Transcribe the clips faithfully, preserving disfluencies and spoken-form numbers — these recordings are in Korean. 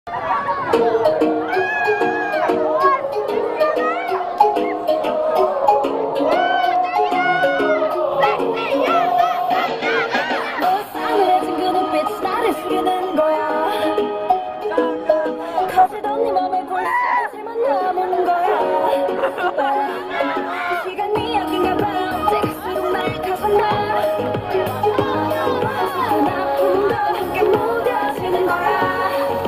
싸늘해진 그 눈빛이 나를 속이는 거야. 거지던 네 맘에 볼살만 남은 거야. 시간이 약인가 봐. 찍을수록 날 가슴나. 그 아픔도 함께 무뎌지는 거야.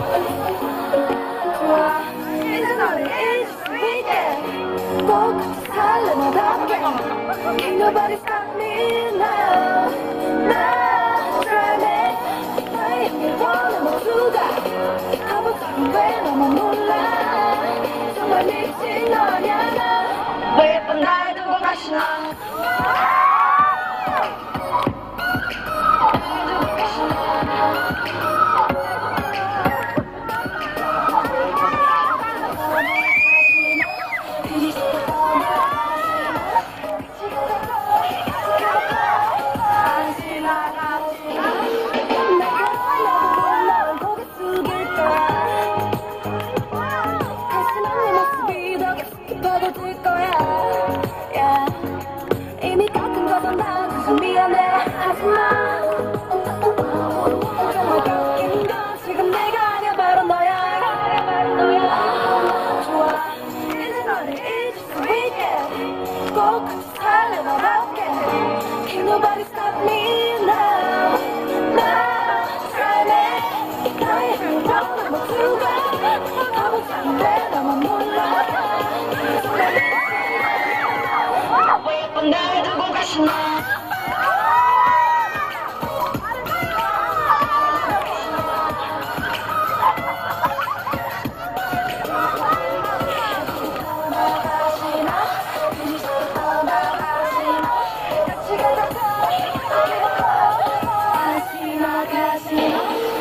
좋아 이제 너를 잊을 수 있게 꼭 살래 너답게. Can't nobody stop me now. 나 삶에 나의 향기 원해 모두가 거북하긴 왜 너만 몰라. 정말 미친 너냐 나. 왜 예쁜 날 두고 가시나. 퍼질 거야. Yeah. 이미 깎은 거던 나 그저 미안해 하지마. 정말 깎인 건 지금 내가 아니야 바로 너야. 좋아 이제 너를 잊을 수 있게 꼭 같이 살래 너답게. Can't nobody stop me now. 나 삶에 나의 행동은 모두가 바보처럼 나만 몰라. 왜 예쁜 날 두고 가시나. 가시마 가시마.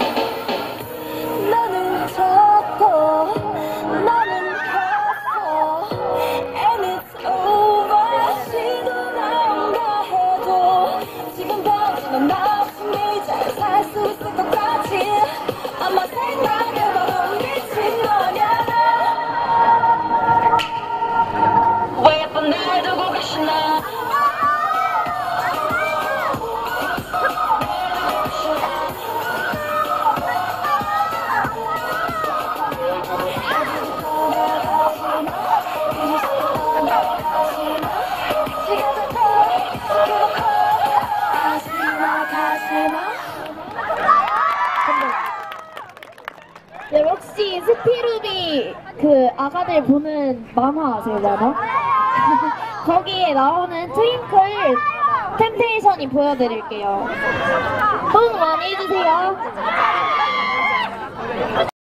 나는 졌고 나는 갔어. And it's over. 시도나온다 해도 지금 당신은 나 없이 매일 잘 살 수 있을 것 같지. 아마 생각해봐도 미친 거냐 나. 왜 예쁜 날 두고 가시나. 네, 혹시 스피루비 그 아가들 보는 만화 아세요, 만화? 거기에 나오는 트윙클 템테이션이 보여드릴게요. 호응 많이 해주세요.